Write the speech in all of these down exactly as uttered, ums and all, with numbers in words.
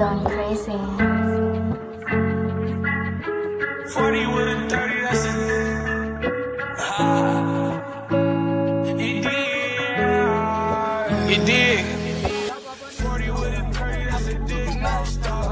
going crazy. forty with a thirty, that's it. You did, you did. forty with a thirty, that's a dig, no stop.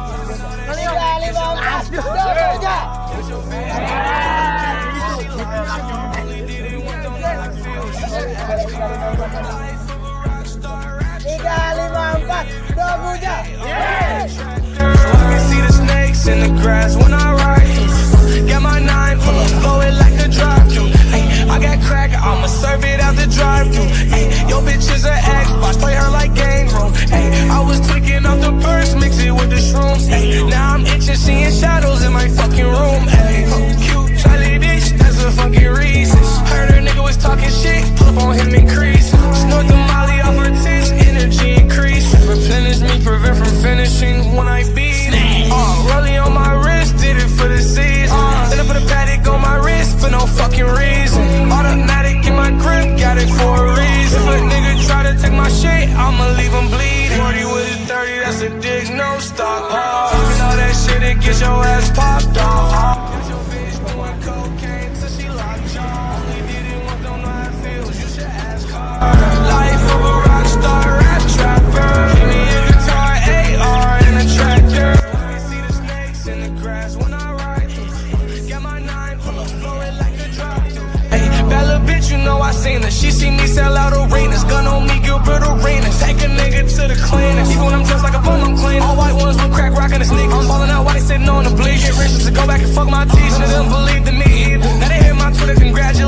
In the grass when I ride, got my nine, pull up, blow it like a drive-thru. I got crack, I'ma serve it out the drive-thru. Yo, bitch is an Xbox, play her like game room. I was tweaking off the burst, mix it with the shrooms. Now I'm itching, seeing shadows in my fucking room. Cute, Charlie bitch, that's a fucking reason. Heard her nigga was talking shit, pull up on him increase. Snort the molly off her tits, energy increase. Replenish me, prevent from finishing when I beat. Uh, rolling on my wrist, did it for the season. Uh, Then I put a paddock on my wrist for no fucking reason. Automatic in my grip, got it for a reason. If a nigga try to take my shit, I'ma leave him bleeding. forty with a thirty, that's a dig, no stop. Uh, Talking all that shit, it gets your ass popped off. Uh, Got your bitch doing cocaine till she locked jaw. Only did it once, don't know how it feels, you should ask her. Life of a rock star, rap trapper. Give me a guitar, A R, and a tractor. In the grass when I ride, got my nine, pull up, blow it like a drive-thru. Hey, bad little bitch, you know I seen her. She see me sell out arenas, gun on me, Gilbert Arenas. Take a nigga to the cleaners. Even when I'm dressed like a bum, I'm clean. All white ones with crack rockin' the sneakers. I'm falling out while they sitting on the bleach. Get rich to go back and fuck my teeth. None of them believe in me either. Now they hit my Twitter, congratulations.